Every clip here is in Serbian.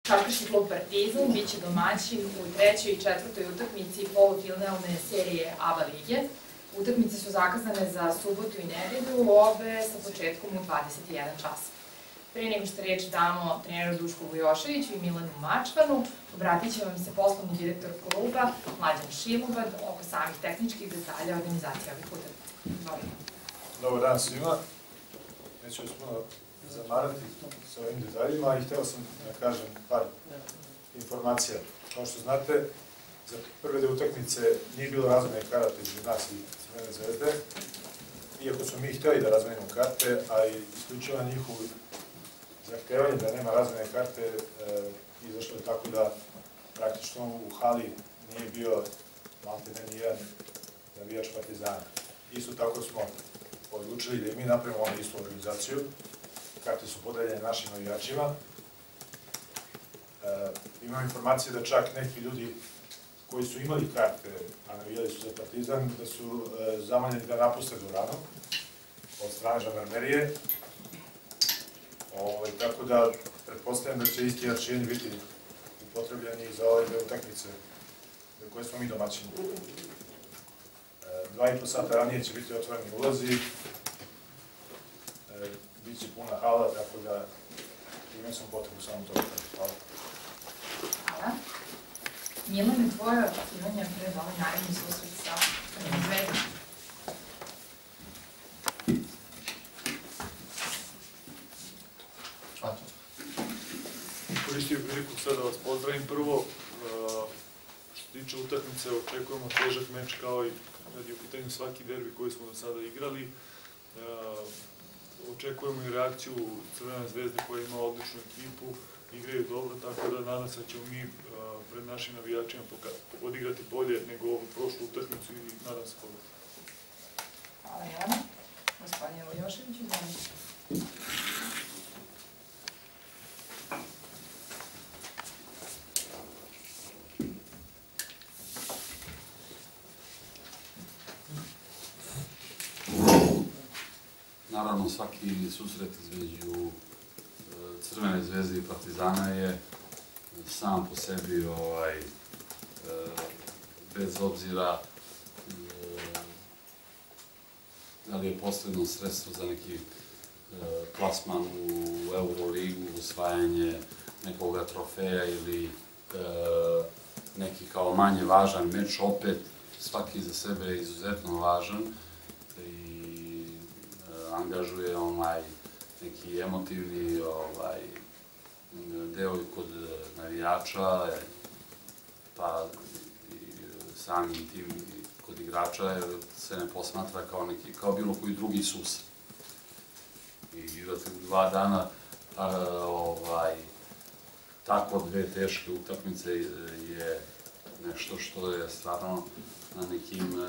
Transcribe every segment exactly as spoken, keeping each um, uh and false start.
Košarkaški klub Partizan biće domaćin u trećoj i četvrtoj utakmici polufinalne serije ABA lige. Utakmice su zakazane za subotu i nedelju, obe sa početkom u dvadeset jedan čas. Pre nego što reč damo treneru Dušku Vujoševiću i Milanu Mačvanu, obratit će vam se poslovni direktor kluba Mlađan Šilubad oko samih tehničkih detalja organizacije ovih utakmica. Dobar dan svima. Neću vas puno zamarati sa ovim detaljima i hteo sam da kažem par informacija. Kao što znate, za prve dve utakmice nije bilo razmene karata između nas i Crvene zvezde, iako smo mi hteli da razmenimo karte, a i isključivo njihovo zahtevanje da nema razmene karte izašlo je tako da praktično u hali nije bio maltene nijedan navijač Partizana. Isto tako smo odlučili da i mi napravimo onu istu organizaciju. Karte su podeljene našim navijačima. Imam informacije da čak neki ljudi koji su imali karte, a navijali su za Partizan, da su zamoljeni da napuste dvoranu od strane žandarmerije. Tako da, pretpostavljam da će isti aršini biti upotrebljeni za ove dve utakmice za koje smo mi domaćini. Dva i po sata ranije će biti otvoreni ulazi, bit će puna hala, tako da imam sam potrebu samo to. Hvala. Hvala. Milane, tvoje očekivanja pred ovaj naredni susret sa Crvenom zvezdom? Koristio priliku sad da vas pozdravim. Prvo, što se tiče utakmice, očekujemo težak meč kao i kad je u pitanju svaki derbi koji smo do sada igrali. Očekujemo i reakciju Crvene zvezde koja ima odličnu ekipu, igraju dobro, tako da nadam se da ćemo mi pred našim navijačima odigrati bolje nego ovu prošlu utakmicu i nadam se pobedi. Hvala Jelena. Gospodine Vujošević, izvolite. Naravno, svaki susret između Crvene zvezde i Partizana je sam po sebi, bez obzira da li je posledno sredstvo za neki plasman u Euroligu, usvajanje nekoga trofeja ili neki kao manje važan meč, opet svaki za sebe je izuzetno važan i angažuje neki emotivni deo kod navijača, pa i samim tim kod igrača, jer se ne posmatra kao bilo koji drugi susret. I igrati u dva dana tako dve teške utakmice je nešto što je stvarno na nekim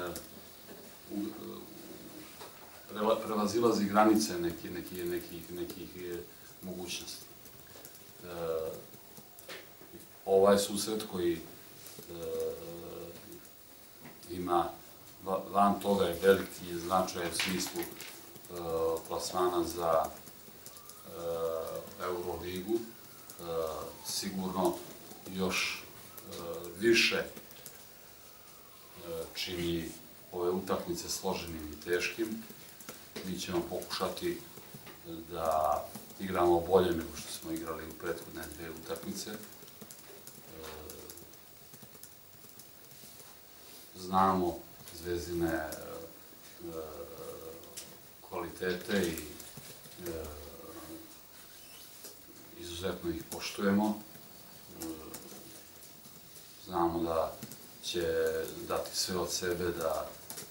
prevazilazi granice nekih mogućnosti. Ovaj susret koji ima van toga je veliki značaj u smislu plasmana za Euroligu, sigurno još više čini ove utakmice složenim i teškim. Mi ćemo pokušati da igramo bolje nego što smo igrali u prethodne dve utakmice. Znamo Zvezdine kvalitete i izuzetno ih poštujemo. Znamo da će dati sve od sebe da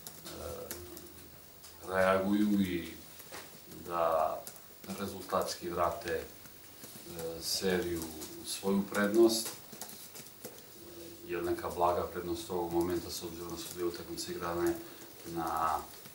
reaguju i da rezultatski vrate seriju u svoju prednost, jer neka blaga prednost ovog momenta, s obzirom da su dve utakmice igrane na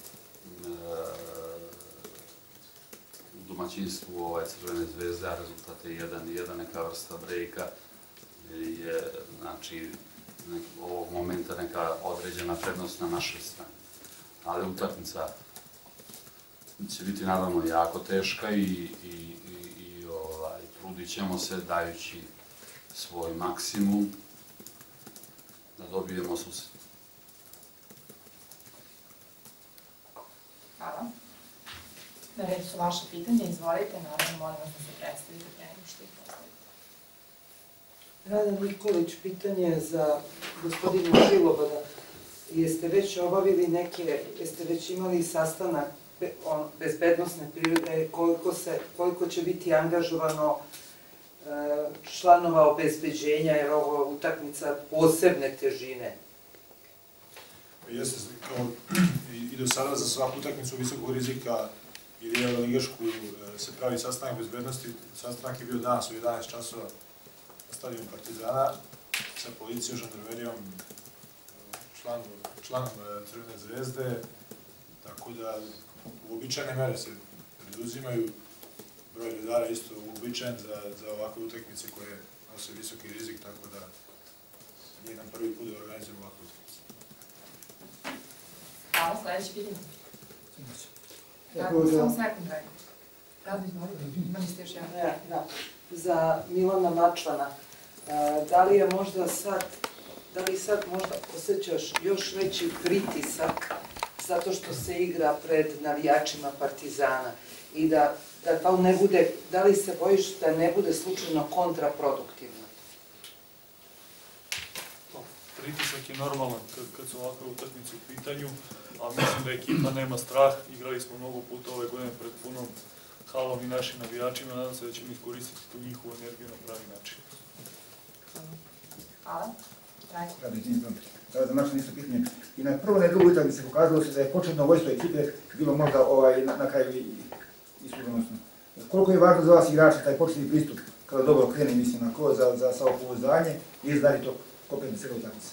domaćinstvu Crvene zvezde, a rezultat je jedan i jedan, neka vrsta brejka, je, znači, ovog momenta neka određena prednost na našoj strani. Ali utakmica će biti naravno jako teška i trudit ćemo se dajući svoj maksimum da dobijemo susret. Hvala. Na redu su vaše pitanje, izvolite, naravno molim vas da se predstavite pre nego što ih postavite. Rada Nikolić, pitanje za gospodina Žilobada. Jeste već obavili neke, jeste već imali sastanak bezbednosne prirode, koliko, se, koliko će biti angažovano članova obezbeđenja, jer ovo je utakmica posebne težine? Jeste, kao i do sada za svaku utakmicu visokog rizika ili euroligašku se pravi sastanak bezbednosti. Sastanak je bio danas u jedanaest časova na stadionu Partizana sa policijom, žandarmerijom, članom Crvene zvezde, tako da uobičajene mere se preduzimaju, broj redara isto uobičajen za ovakve utakmice koje nose visoki rizik, tako da nije nam prvi put da organizujemo ovakve utakmice. Hvala, sledeće pitanje. Samo sekund, Drago. Radno izvolite, imali ste još jedan. Da, za Milana Mačvana. Da li je možda sad, da li sad možda osjećaš još veći pritisak zato što se igra pred navijačima Partizana i da to ne bude, da li se bojiš da ne bude slučajno kontraproduktivno? Pritisak je normalan kad su ovakve utakmice u pitanju, a mislim da ekipa nema strah. Igrali smo mnogo puta ove godine pred punom halom i našim navijačima. Nadam se da ćemo iskoristiti tu njihovu energiju na pravi način. Hvala. Za naše nisu pitanje. I na prvo na drugu utakmici se pokazalo se da je početno vojstvo ekipe bilo možda na kraju iskuženosno. Koliko je važno za vas igrači taj početni pristup kada dobro krene, mislim, na ko za samopouzdanje i izdali to kompletno sve utakmice?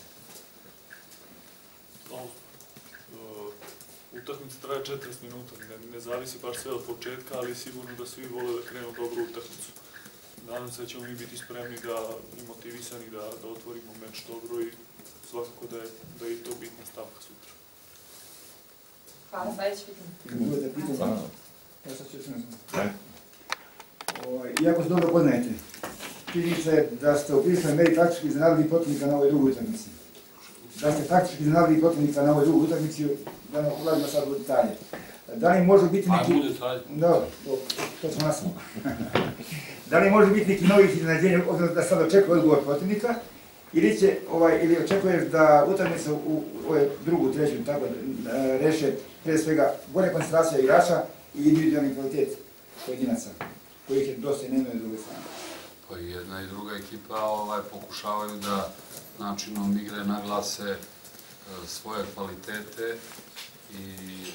Utakmica traje četrdeset minuta, ne zavisi baš sve od početka, ali sigurno da svi vole da krenu dobru utakmicu. Nadam se da ćemo mi biti spremni i motivisani da otvorimo meč dobro i svakako da je i to bitna stavka sutra. Hvala, sledeće pitanje. Ja sad ću još ne znam. Iako se dobro poznajete, činjenica je da ste u priličnoj meri taktički iznenadili protivnika na ovoj drugoj utakmici. Da ste taktički iznenadili protivnika na ovoj drugoj utakmici, da ne ulazimo sad u detalje. Da li može biti neki... Ajmo u detalje. Dobro, to smo nasamo. Da li može biti neki novih iznenađenja, odnosno da sad očekuje odgovor protivnika, ili očekuješ da utakmica u drugu, treću, tako reše pre svega bolja koncentracija igrača i individualni kvalitet pojedinaca, kojih je dosta i nema na druge strane? Pa jedna i druga ekipa pokušavaju da načinom igre naglase svoje kvalitete i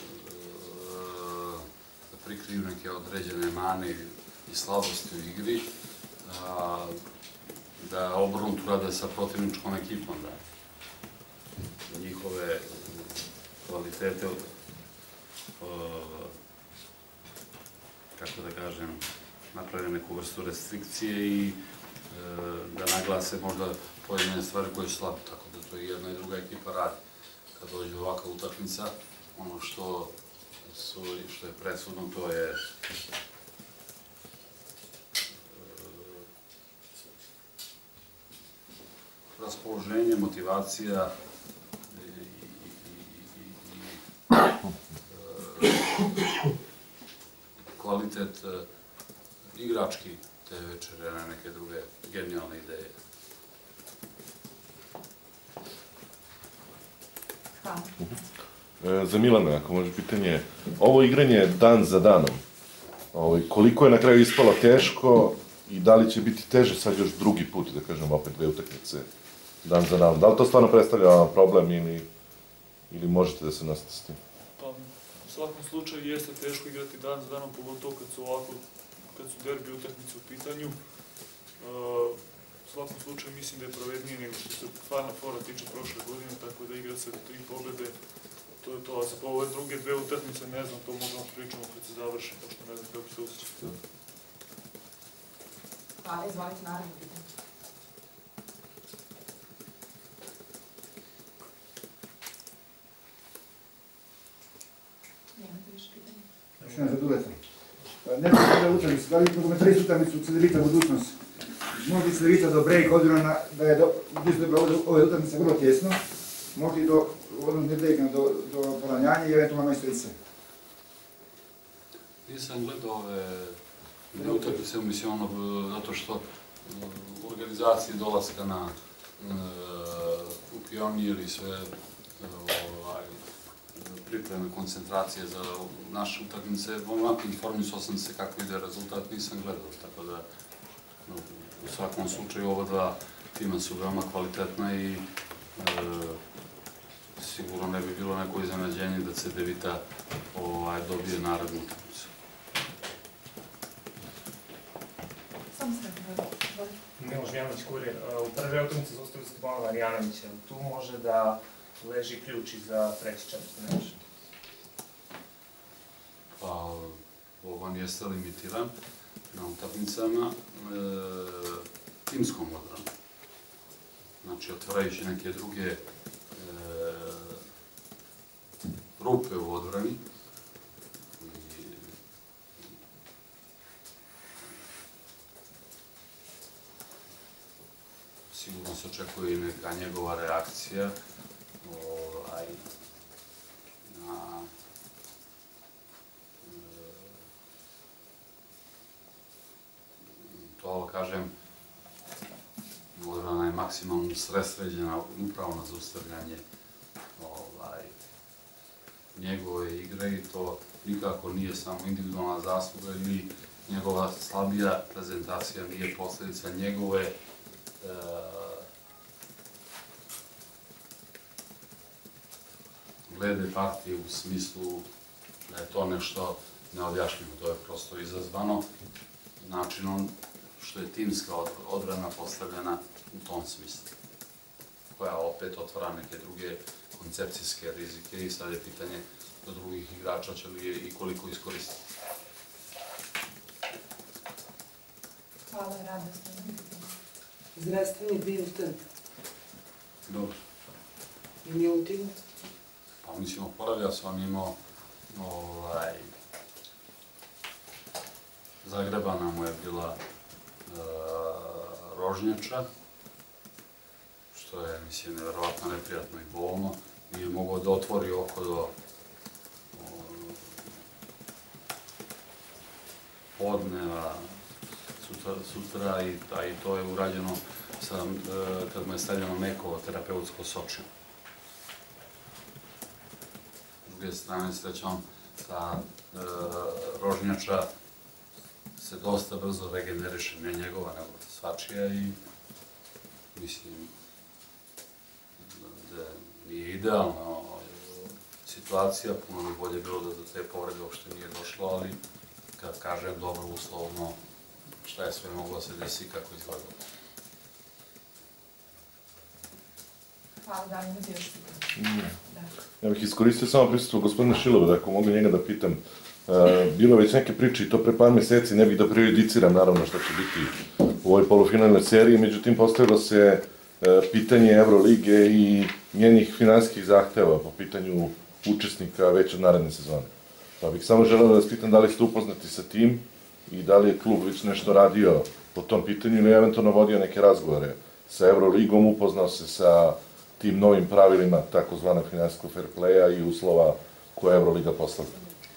da prikriju neke određene mane i slabosti u igri, da obrnuto rade sa protivničkom ekipom, da njihove kvalitete, kako da kažem, naprave neku vrstu restrikcije i da naglase možda pojedine stvari koje su slabe, tako da to i jedna i druga ekipa radi. Kad dođe ovakva utakmica, ono što je presudno, to je raspoloženje, motivacija i kvalitet igrački te večere na neke druge genijalne ideje. Hvala. Za Milana, ako može pitanje, ovo igranje dan za danom, koliko je na kraju ispalo teško i da li će biti teže sad još drugi put, da kažem, opet dve utakmice dan za danom? Da li to stvarno predstavlja problem ili možete da se nosite s tim? Pa, u svakom slučaju jeste teško igrati dan za danom, pogotovo kad su ovako, kad su derbi utakmice u pitanju. U svakom slučaju mislim da je pravednije nego što se Final Foura tiče prošle godine, tako da igra se tri pobjede, to je to. A za ove druge dve utakmice, ne znam, to možemo pričamo kad se završi, pošto ne znam kako se osjećate. Hvala, izvolite naravno pitanje. Nemate više pitanja? Još jedan za Duleta. Ne znam kada utakmicu, da li prokomentariš utakmicu Cedevita budućnost? možda i Cedevita do break, obzirom na da je ove utakmice vrlo tjesno, možda i do odnog nedeljka do polanjanja i eventualno Majstorice. Nisam gledao ove utakmice, mislim ono, zato što u organizaciji dolaska na u Pionir i sve pripreme, koncentracije za naše utakmice, onako informisao sam se kako ide rezultat, nisam gledao, tako da u svakom slučaju ova dva tima su veoma kvalitetna i sigurno ne bi bilo neko iznenađenje da Cedevita dobije narednu utakmicu. Samo se Miloš Mijanović, Kurir. U prve utakmice zaustavili ste Bojana Marjanovića. Tu može da leži ključ i za treći četvrti meč? Pa, Boban jeste limitiran na utakmicama timskom odbranom. Znači, otvarajući neke druge rupe u odbrani. Sigurno se očekuje i neka njegova reakcija na to, kažem, odbrana je maksimalno sredsređena upravo na zaustavljanje njegove igre i to nikako nije samo individualna zasluga ili njegova slabija prezentacija nije posljedica njegove glede partije u smislu da je to nešto neobjašnjivo, to je prosto izazvano načinom što je timska odbrana postavljena u tom smislu, koja opet otvara neke druge koncepcijske rizike i sad je pitanje do drugih igrača će li je i koliko iskoristiti. Hvala, radosno. Zdravstveni Bilten. Dobro. I Milutin? Pa mislim, oporavio sam imao zagrebana mu je bila rožnjača, što je, mislim, nevjerovatno neprijatno i bolno. Nije mogao da otvori oko do podneva sutra i to je urađeno kad mu je stavljeno neko terapeutsko sočivo. S druge strane, srećom, ta rožnjača se dosta brzo regeneriše, ne njegova, nego svačija i mislim da nije idealna situacija, puno bi bolje bilo da do te povrede uopšte nije došlo, ali kad kažem dobro uslovno šta je sve moglo se desi i kako izgledalo. Hvala, da li imate još pitanje? Ja bih iskoristio samo prisustvo gospodina Šilova, da ako mogu njega da pitam. Bilo već neke priče i to pre par meseci, ne bih da prejudiciram naravno šta će biti u ovoj polufinalnoj seriji, međutim postavilo se pitanje Evrolige i njenih finansijskih zahteva po pitanju učesnika već od naredne sezone. Pa bih samo želeo da vas pitam da li ste upoznati sa tim i da li je klub već nešto radio po tom pitanju ili eventualno vodio neke razgovore sa Evroligom, upoznao se sa tim novim pravilima takozvanog finansijskog fair playa i uslova koje Evroliga postavlja.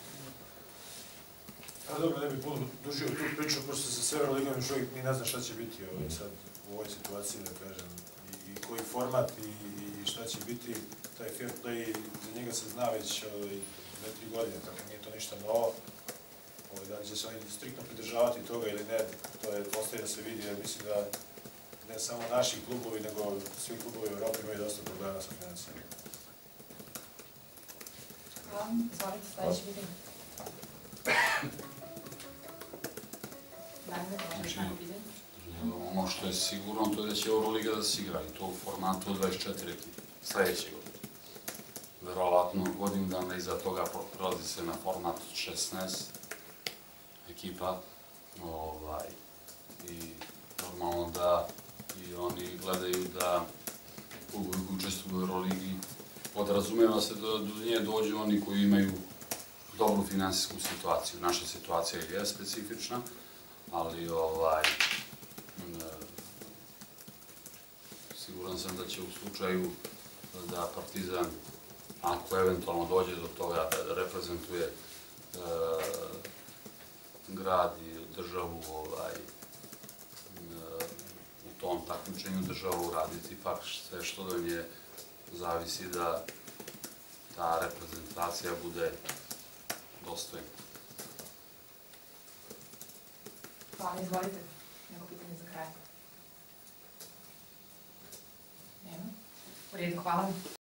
A dobro, ne bih puno dužio tu priču, pošto se sa Evroligom još uvijek ni ne zna šta će biti sad u ovoj situaciji, da kažem, i koji format i šta će biti. Taj fair play, za njega se zna već dve, tri godine, tako nije to ništa novo. Da li će se oni striktno pridržavati toga ili ne, to je ostaje da se vidi, jer mislim da ne samo naši klubovi, nego svi klubovi u Evropi imaju dosta problema sa financijama. Hvala, izvolite, sledeće pitanje. Ono što je sigurno, to je da će Euroliga da se igra i to u formatu dvadeset četiri ekipe, sledeće godine. Verovatno godinu dana iza toga prelazi se na format šesnaest ekipa i normalno da i oni gledaju da klubovi koji učestvuju u Euroligi podrazumeva se da do nje dođu oni koji imaju dobru finansijsku situaciju. Naša situacija je specifična, ali siguran sam da će u slučaju da Partizan, ako eventualno dođe do toga da reprezentuje e, grad i državu ovaj, e, u tom takmičenju država uraditi ipak sve što do nje zavisi da ta reprezentacija bude dostojna. Hvala, izvolite. Neko pitanje za kraj? Nema? U redu, hvala.